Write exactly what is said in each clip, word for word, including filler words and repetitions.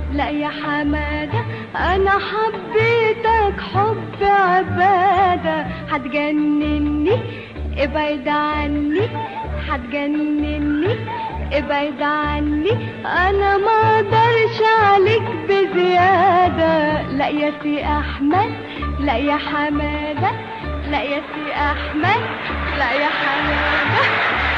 لا يا حمادة انا حبيتك حب عبادة. هتجنني ابعد عني، هتجنني ابعد عني، انا ما اقدرش عليك بزيادة. لا يا سي احمد لا يا حمادة، لا يا سي احمد لا يا حمادة.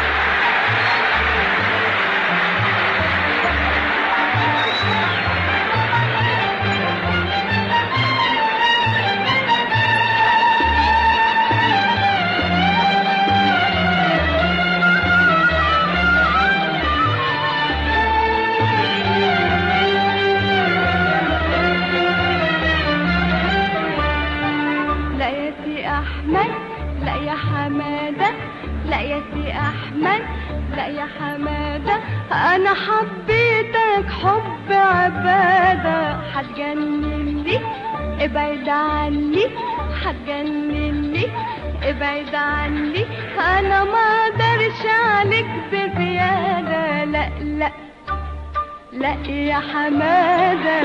لا يا حمادة لا يا سي احمد لا يا حمادة، انا حبيتك حب عبادة. هتجنني ابعد عني، هتجنني ابعد عني، انا ما اقدرش عليك بزيادة. لا لا لا يا حمادة.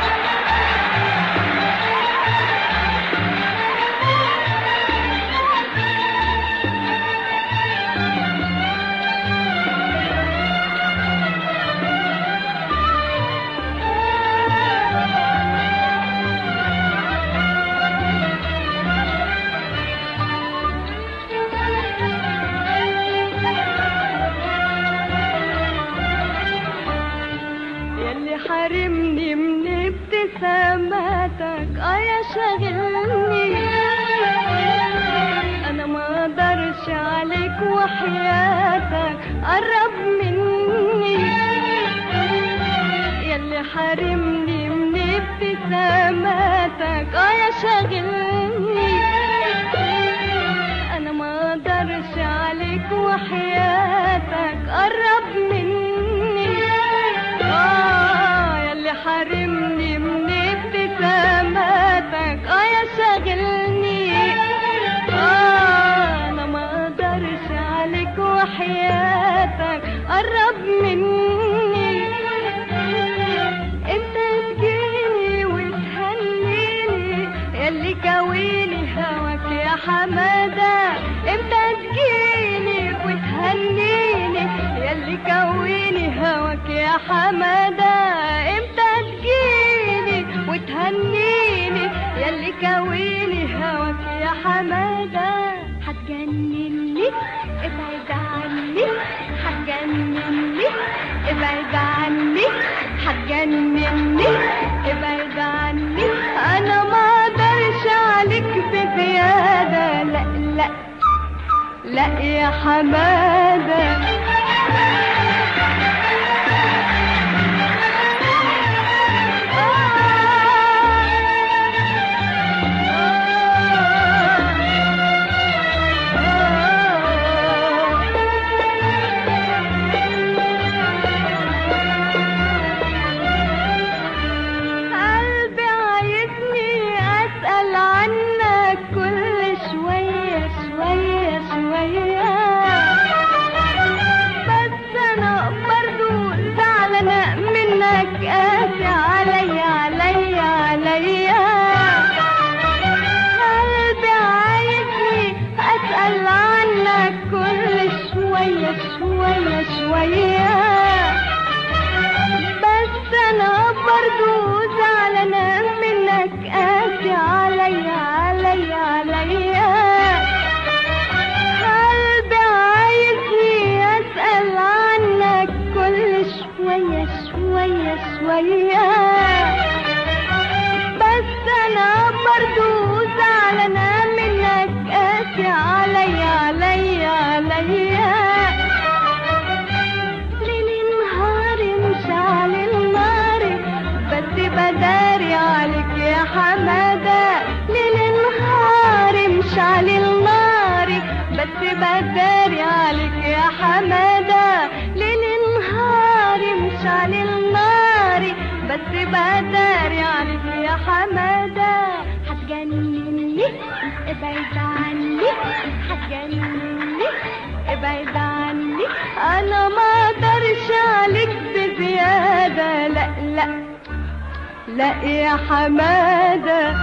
حرمني من ابتساماتك اه يا شاغلني، انا ما اقدرش عليك وحياتك قرب مني. ياللي حرمني من ابتساماتك اه يا شاغلني، انا ما اقدرش عليك وحياتك قرب مني. حرمني من ابتساماتك اه يا شاغلني، اه انا ما اقدرش عليك وحياتك قرب مني. انت تجيني وتهنيني ياللي كويني هواك يا حمادة، انت تجيني وتهنيني ياللي كويني هواك يا حمادة، وتهنيني ياللي كويني هواك يا حمادة. هتجنني ابعد عني، هتجنني ابعد عني، هتجنني ابعد عني، انا ما اقدرش عليك بزيادة. لا لا لا يا حمادة. قاسي عليا عليا عليا، قلبي عايزني اسأل عنك كل شوية شوية شوية، بس انا برضو زعلانة منك قاسي عليا عليا عليا، قلبي عايزني اسأل عنك كل شوية شوية شوية، بس انا برضو زعلانة منك قاسي عليا عليا عليا. ليل نهاري مشعل النار بس بداري عليك يا حمادة، ليل نهاري مشعل النار بس بداري عليك يا حمادة، ليل نهاري مشعل النار بس بداري عليك يا حمادة. هتجنني ابعد عني، هتجنني ابعد عني، انا ما اقدرش عليك بزيادة. لا لا لا يا حمادة.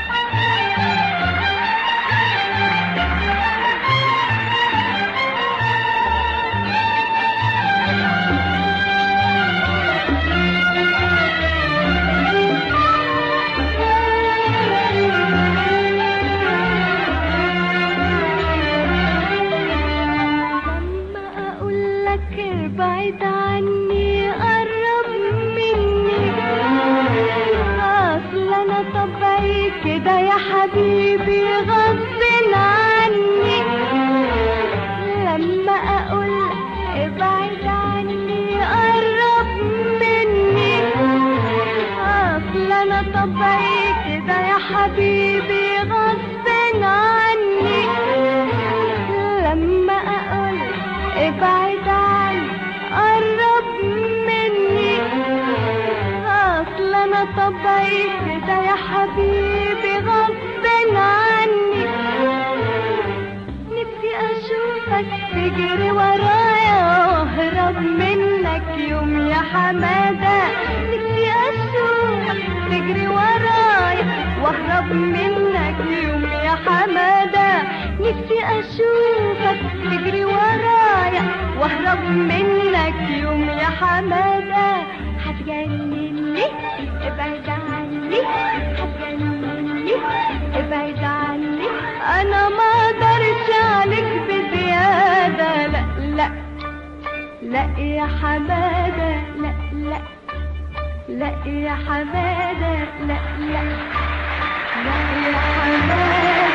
بعيد عني قرب مني، اصل انا طبعي كده يا حبيبي غصب عني. لما اقول ابعد عني قرب مني، اصل انا طبعي كده يا حبيبي غصب عني. لما اقول ابعد عني قرب مني، اصل انا طبعي كده يا حبيبي غصب عني. نفسي اشوفك تجري ورايا واهرب منك يوم يا حمادة. نفسي اشوفك تجري ورايا واهرب منك يوم يا حمادة. نفسي اشوفك تجري ورايا واهرب منك يوم يا حمادة. هتجنني ابعد عني، هتجنني ابعد عني، انا ما اقدرش عليك بزيادة. لا لا لا يا حمادة، لا لا لا يا حمادة، لا لا لا يا حمادة.